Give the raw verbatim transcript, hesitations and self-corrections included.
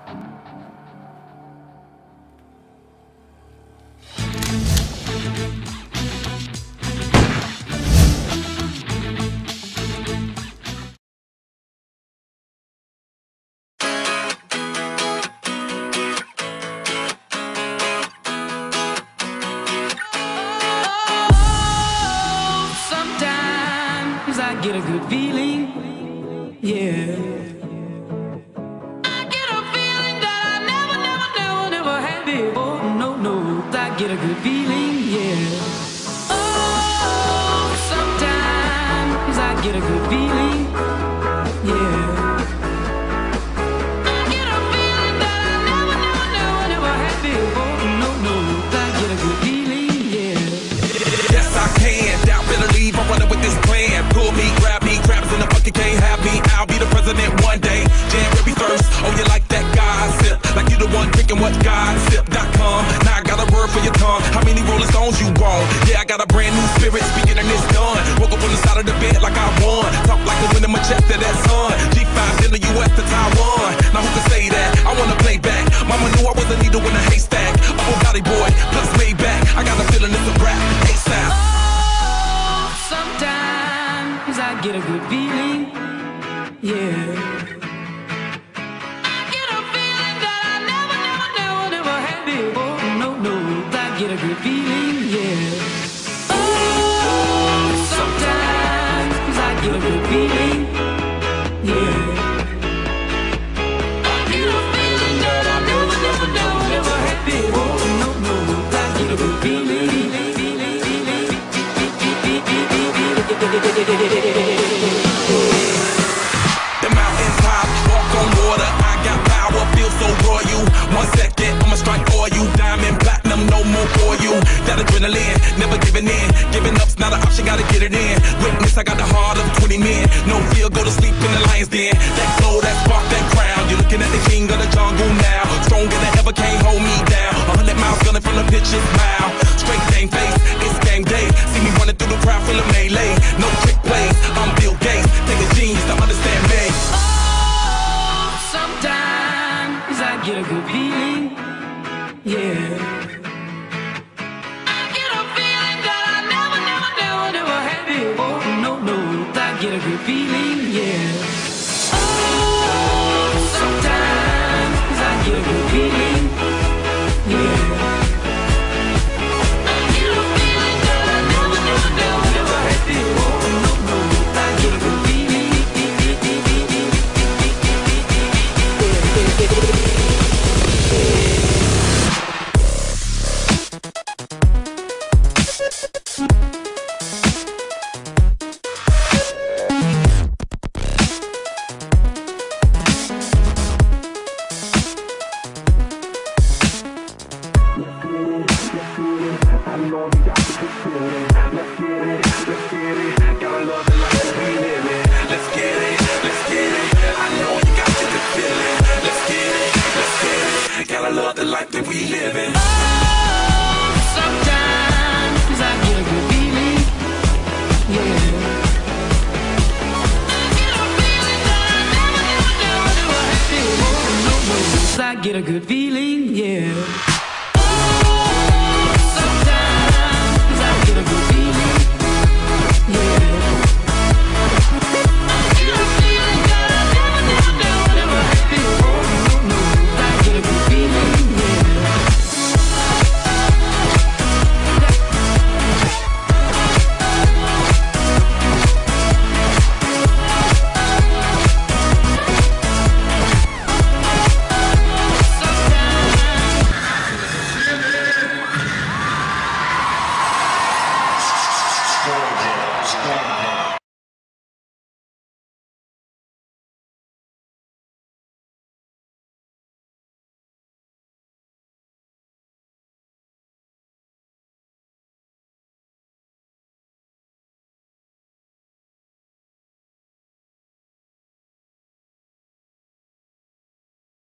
Get a good feeling, yeah. I get a feeling that I never, never, never, never had before. No, no, I get a good feeling, yeah. Oh, sometimes I get a good feeling, yeah. I get a feeling that I never, never, never, never had before. No, no, I get a good feeling, yeah. Yes, I can. Doubt, better leave. I'm running with this plan. Pull me, grab me, crabs in the bucket can't have me. I'll be the president one day. January first. Oh, you like that gossip? Like you the one drinking what gossip dot com. Now I got a word for your tongue. How many Rolling Stones you want? Yeah, I got a brand new spirit speaking and it's done. Woke up on the side of the bed like I won. Talk like the wind in my chest to that sun. G five in the U S to Taiwan. Now who can say that? I wanna play back. Mama knew I was a needle in a haystack. A Bugatti boy, plus Maybach. I got a feeling it's a rap. ASAP. Oh, sometimes I get a good feeling, yeah. I get a feeling that I never, never, never, never had before. No, no, I get a good feeling, yeah. Oh, sometimes I get a good feeling, yeah. I get a feeling that I never, never, never, never had before. No, no, I get a good feeling. The mountain top, walk on water. I got power, feel so royal. One second, I'ma strike for you. Diamond, platinum, no more for you. That adrenaline, never giving in. Giving up's not an option, gotta get it in. Witness, I got the heart of twenty men. No fear, go to sleep in the lion's den. That glow, that spark, that crown. You're looking at the king of the jungle now. Stronger than ever, can't hold me down. A hundred miles gunning from the pitch's mouth. Straight game face, it's game day. See me running through the crowd full of melee. No trick plays, I'm Bill Gates. Take a genius to understand me. Oh, sometimes I get a good feeling, yeah. I get a feeling that I never, never, never, never had before. No, no, I get a good feeling, yeah. Oh, sometimes I get a good feeling, yeah. I get a feeling that I never, never, never, never had before. No, no, I get a good feeling. I get a good feeling, yeah.